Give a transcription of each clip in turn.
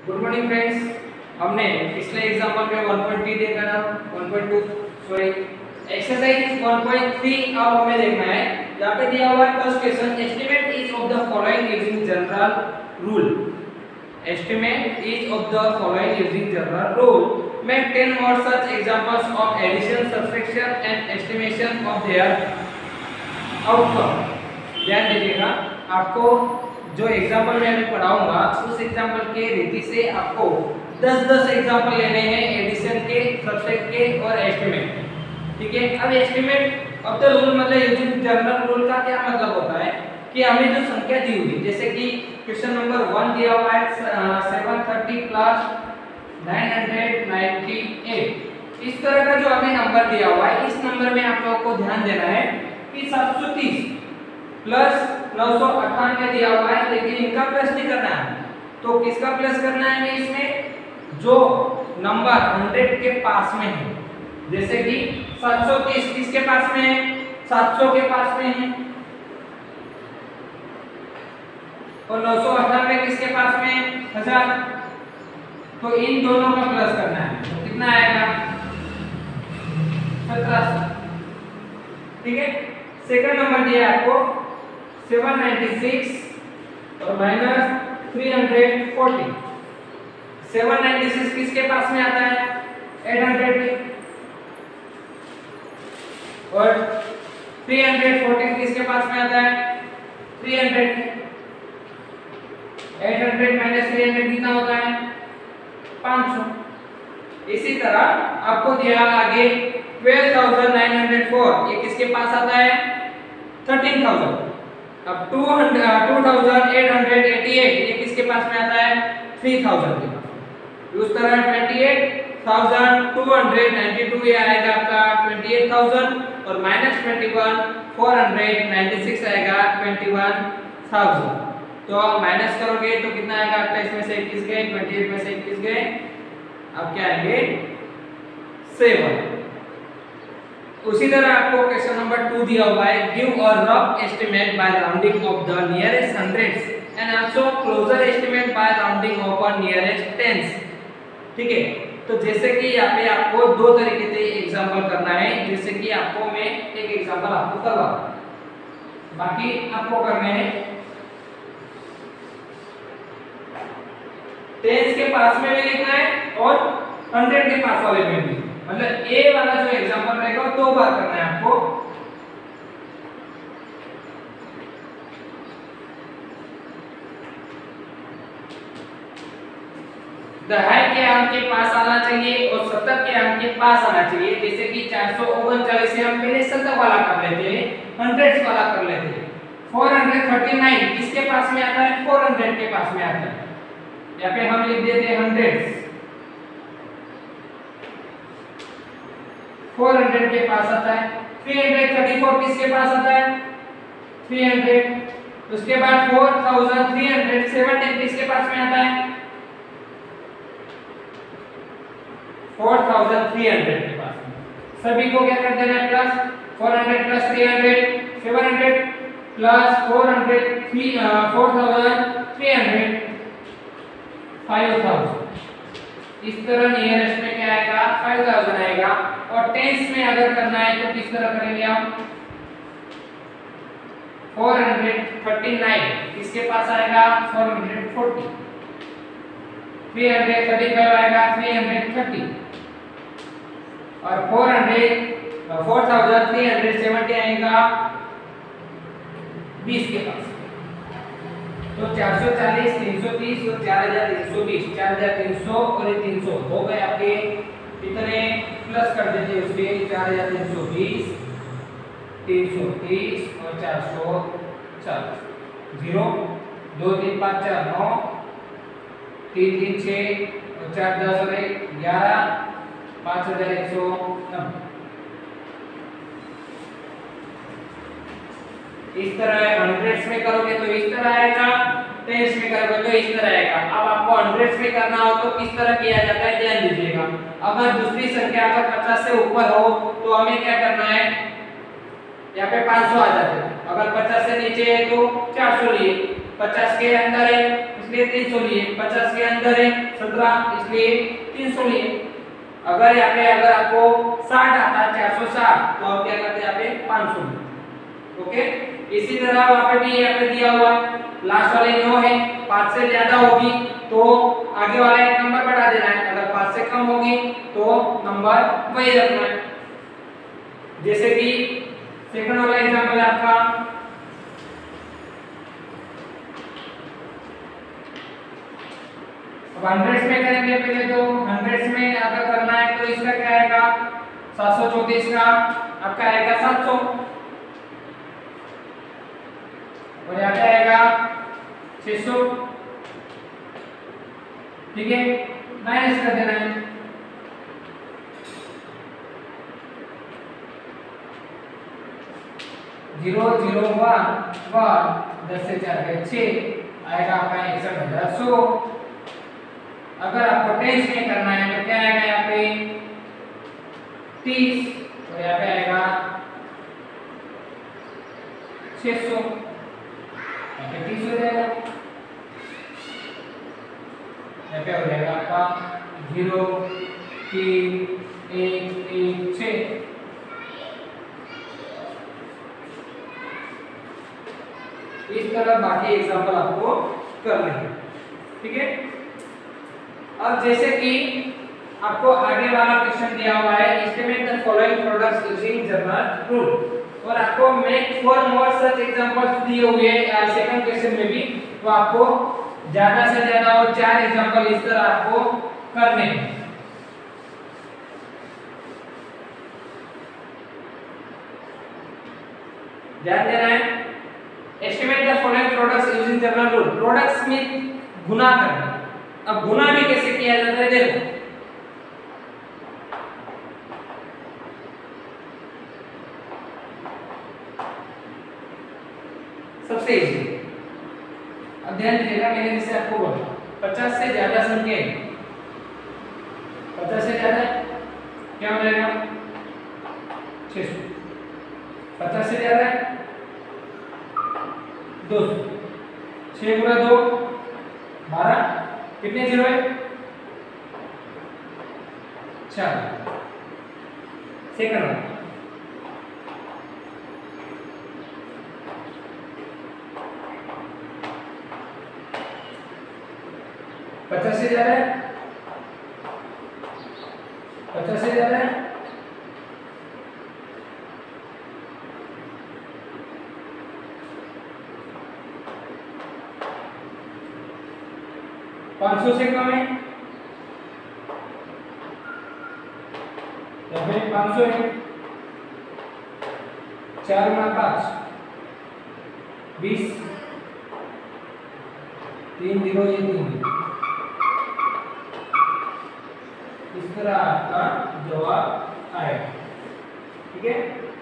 Good morning friends. हमने पिछले example में 1.3 देखा था, 1.2 सॉरी एक्सरसाइज 1.3 अब हमें देखना है। यहाँ पे दिया हुआ है first question, estimate each of the following using general rule. Estimate each of the following using general rule. Make 10 more such examples of addition, subtraction and estimation of their outcome। ध्यान दीजिएगा, आपको जो एग्जाम्पल मैं अभी पढ़ाऊंगा उस example के रीति से आपको 10-10 एग्जाम्पल लेने हैं एडिशन के, सब्ट्रैक्ट के और एस्टिमेट। ठीक है, अब एस्टिमेट ऑफ द रूल मतलब यूजिंग जनरल रूल का क्या मतलब होता है कि हमें जो संख्या दी हुई, जैसे कि क्वेश्चन नंबर 1 दिया हुआ है 730 प्लस 998, इस तरह का जो हमें नंबर दिया हुआ है, इस नंबर में आप लोगों को ध्यान देना है कि 730 प्लस 998 दिया हुआ है, लेकिन इनका प्लस नहीं करना है। तो किसका प्लस करना है हमें इसमें, जो नंबर 100 के पास में है। जैसे कि 730 किसके पास में है, 700 के पास में है, और 998 किसके पास में है, 1000। तो इन दोनों का प्लस करना है, तो कितना आएगा, 1700। ठीक है, सेकंड नंबर दिया है आपको 796 और माइनस 340। 796 किसके पास में आता है, 800 में, और 340 किसके पास में आता है, 300 में। 800 माइनस 300 कितना होता है, 500। इसी तरह आपको दिया आगे 12,904, ये किसके पास आता है, 13,000। अब 2888 ये किसके पास में आता है, 3000 के पास। उस तरह 28,292 ये आएगा आपका 28,000, और माइनस 21 496 आएगा 21,000। तो आप माइनस करोगे तो कितना आएगा आपका, इसमें से 21 गए, 28 में से 21 गए, अब क्या आएंगे 7। उसी तरह आपको क्वेश्चन नंबर 2 दिया हुआ है, give a rough estimate by rounding off the nearest hundreds and also closer estimate by rounding off a nearest tens. ठीक है, तो जैसे कि यहाँ पे आपको दो तरीके से एग्जांपल करना है, जैसे कि आपको मैं एक एग्जांपल आपको करवा, बाकी आपको करने हैं टेंस के पास में भी लिखना है और 100 के पास वाले में भी। मतलब ए वाला जो एग्जांपल रहेगा वो 2 बार करना है आपको। दहाई के अंक के पास आना चाहिए और 70 के अंक के पास आना चाहिए। जैसे कि 439 से हम पहले 70 वाला कर लेते हैं, 100 वाला कर लेते हैं। 439 किसके पास में आता है, 400 के पास में आता है। यहाँ पे हम लिख देते हैं 100, 400 के पास आता है। 334 किसके पास आता है, 300। उसके बाद 4370 किसके पास में आता है, 4300 के पास में। सभी को क्या कर देना है, प्लस 400 प्लस 300 700 प्लस 400 4300 5000। इस तरह नियरेस्ट में क्या आएगा, 5000 आएगा। और टेंस में अगर करना है तो किस तरह करेंगे हम, 439 किसके पास आएगा, 440। 335 आएगा 330, और 4370 आएगा 20 के पास। तो 440 330 और 4320, 4300 और ये 300 हो गए आपके। कितने प्लस कर देते उसके, 4320 330 और 440। 0 2 3 5 4 9 3 3 6 और 4 10 और 1 11 5190। इस तरह हंड्रेड्स में करोगे तो इस तरह आएगा, टेंस में करोगे तो इस तरह आएगा। अब आपको हंड्रेड्स में करना हो तो किस तरह किया जाता है, ध्यान दीजिएगा। अगर दूसरी संख्या अगर 50 से ऊपर हो तो हमें क्या करना है, यहाँ पे 500 आ जाते हैं। अगर 50 से नीचे है तो 400 लिए, 50 के अंदर है इसलिए 300 लिए, 50 के अंदर है 17 इसलिए 300 लिए। अगर यहाँ पे अगर आपको 60 आता है 460 तो आप क्या करते हैं यहाँ पे 500 लिए। ओके, इसी तरह वहाँ पे भी यहाँ पे दिया हुआ लास्ट वाले 9 है, 5 से ज्यादा होगी तो आगे वाला एक नंबर बढ़ा देना है, अगर 5 से कम होगी तो नंबर वही रखना है। जैसे कि सेकंड वाला एग्जांपल है आपका हंड्रेड्स में करेंगे। पहले तो हंड्रेड्स में अगर करना है तो इसका क्या आएगा 734 का आपका आएगा 700 और यहाँ पे आएगा 600। ठीक है, माइनस कर देना है। जीरो जीरो वन वन 10 से 4 गए 6 आएगा आपका 61,100। अगर आपको टेंस में करना है तो क्या आएगा यहाँ पे 30 और यहाँ पे आएगा 600, यहाँ पे 30 हो जाएगा, यहाँ पे हो जाएगा आपका 0 3 1 1 6। इस तरह बाकी एग्जांपल आपको करने हैं। ठीक है, अब जैसे कि आपको आगे वाला क्वेश्चन दिया हुआ है estimate the following products using general rule, और आपको मेक 4 मोर सच एग्जांपल्स दिए हुए हैं सेकंड क्वेश्चन में भी, तो आपको ज्यादा से ज्यादा और 4 एग्जांपल इस तरह आपको करने हैं। ध्यान देना है। Estimate the following products using general rule, products में गुना करना। अब गुना भी कैसे किया जाता है देखो, सबसे इजी। अब ध्यान दीजिएगा, मैंने जैसे आपको बोला 50 से ज्यादा संख्या, 50 से ज्यादा क्या हो जाएगा 600, 50 से ज्यादा 200, 6 गुना 2 12, कितने जीरो है 4। सेकंड 50 से ज्यादा है, 50 से ज्यादा है, 500 से कम है, यहाँ पे 500 है, 4 गुना 5 20, 3 जीरो ये 3, इस तरह आपका जवाब आएगा। ठीक है,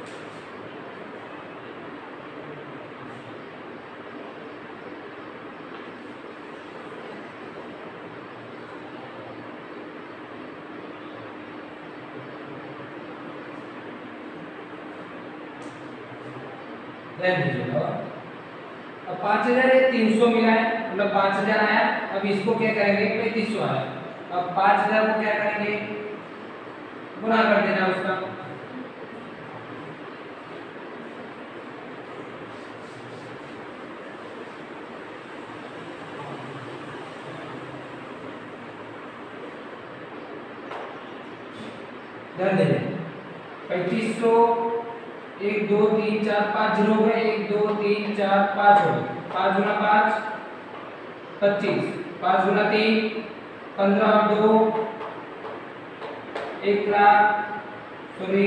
अब 5000 है 300 मिला है, मतलब 5000 आया। अब इसको क्या करेंगे 3500 आया। अब 5000 को क्या करेंगे गुना कर देना उसका, ध्यान देना 3500 1 2 3 4 5 जीरो हो गए, 1 2 3 4 5 हो गए, 5 गुना 5 25, 5 गुना 3 15 और 2 1 लाख, सॉरी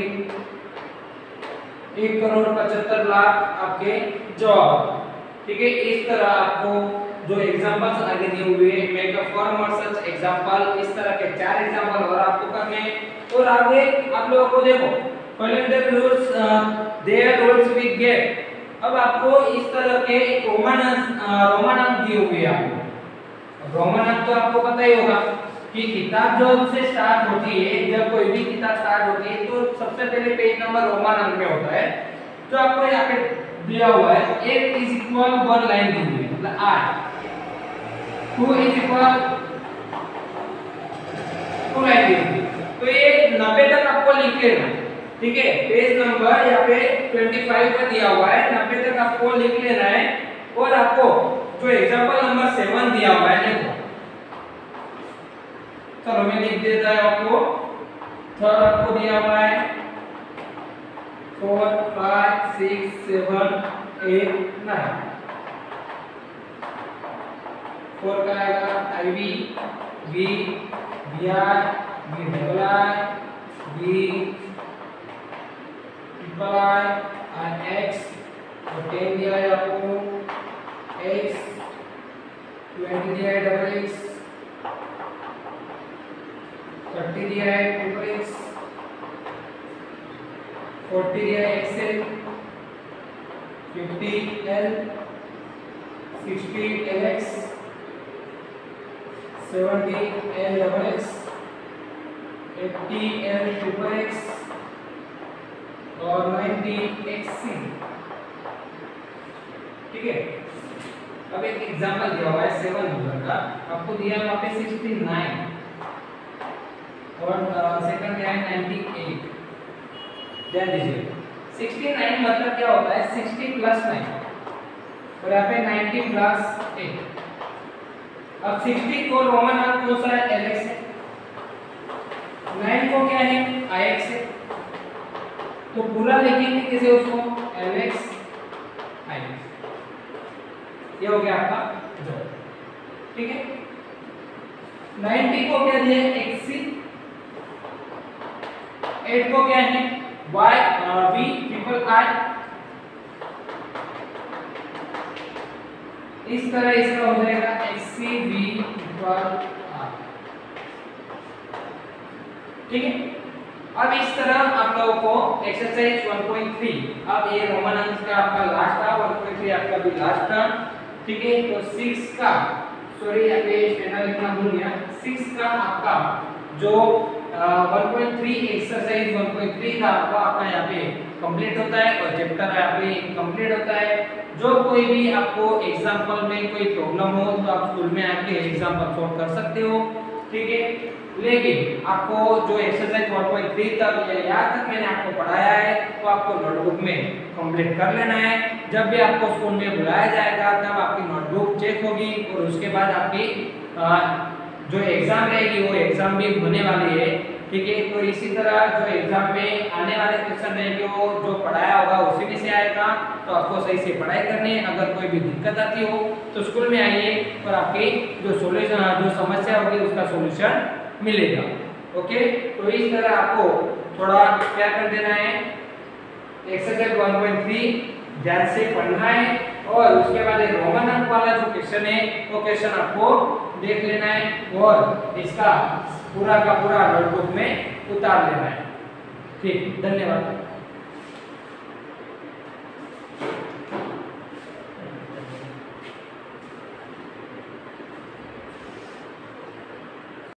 1,75,00,000 आपके जवाब। ठीक है, इस तरह आपको जो एग्जांपल्स आगे दिए हुए मेक अ फॉर्म और सच एग्जांपल, इस तरह के 4 एग्जांपल और आपको करने हैं। और आगे आप लोगों को देखो following the rules their rules we get. अब आपको इस तरह के रोमन अंक दिए हुए हैं। आपको रोमन अंक तो आपको पता ही होगा कि किताब जब से स्टार्ट होती है, जब कोई भी किताब स्टार्ट होती है तो सबसे पहले पेज नंबर रोमन अंक में होता है। तो आपको यहाँ पे दिया हुआ है 8 = 1 लाइन दी हुई है, मतलब 8 2 इज इक्वल 290। तो ये 90 तक आपको लिख लेना है, ठीक है। पेज नंबर यहाँ पे 25 पर दिया हुआ है, 90 तक आपको लिख लेना है। और आपको जो एग्जांपल नंबर 7 दिया हुआ है देखो, चलो मैं लिख देता है आपको। थर्ड आपको दिया हुआ है 4 5 6 7 8 9। 4 का आएगा IV V VI V double I V triple I और X और 10 दिया है आपको X 20 दिया है डबल X 30 दिया है ट्रिपल X 40 दिया है XL 50 L 60 LX 70 L double X 80 L triple X और 90 XC, ठीक है। अब एक एग्जांपल दिया हुआ है 7 नंबर का, आपको दिया है वहां पे 69 और सेकंड दिया है 98। ध्यान दीजिए 69 मतलब क्या होता है 60 प्लस 9 और यहाँ पे 90 प्लस 8। अब 60 को रोमन अंक कौन सा है LX है, 9 को क्या है IX है, तो पूरा लिखेंगे किसे उसको LX IX। ये हो गया आपका जवाब, ठीक है। 90 को क्या दिया है XC, 8 को क्या है Y V ट्रिपल I। इस तरह इसका हो जाएगा XC V ट्रिपल I, ठीक है। अब इस तरह आप लोगों को एक्सरसाइज 1.3, अब ये रोमन अंक का आपका लास्ट था, 1.3 आपका भी लास्ट था, ठीक है। तो 6 का सॉरी यहाँ पे स्टैंडर्ड लिखना भूल गया, 6 का आपका जो 1.3 एक्सरसाइज 1.3 था वो आपका यहाँ पे कंप्लीट होता है और चैप्टर यहाँ पे कंप्लीट होता है। जो कोई भी आपको एग्जांपल में कोई प्रॉब्लम हो तो आप स्कूल में आके एग्जांपल सॉल्व कर सकते हो, ठीक है। लेकिन आपको जो एक्सरसाइज 1.3 तक या यहाँ तक मैंने आपको पढ़ाया है तो आपको नोटबुक में कंप्लीट कर लेना है। जब भी आपको स्कूल में बुलाया जाएगा तब आपकी नोटबुक चेक होगी और उसके बाद आपकी जो एग्जाम रहेगी वो एग्जाम भी होने वाली है, ठीक है। तो इसी तरह जो एग्जाम में आने वाले क्वेश्चन रहेंगे वो जो पढ़ाया होगा उसी में से आएगा, तो आपको सही से पढ़ाई करनी है। अगर कोई भी दिक्कत आती हो तो स्कूल में आइए और आपकी जो सॉल्यूशन जो समस्या होगी उसका सॉल्यूशन मिलेगा, ओके। तो इस तरह आपको थोड़ा क्या कर देना है, एक्सरसाइज 1.3 ध्यान से पढ़ना है और उसके बाद एक रोमन अंक वाला जो क्वेश्चन है वो क्वेश्चन आपको देख लेना है और इसका पूरा का पूरा नोटबुक में उतार लेना है, ठीक। धन्यवाद।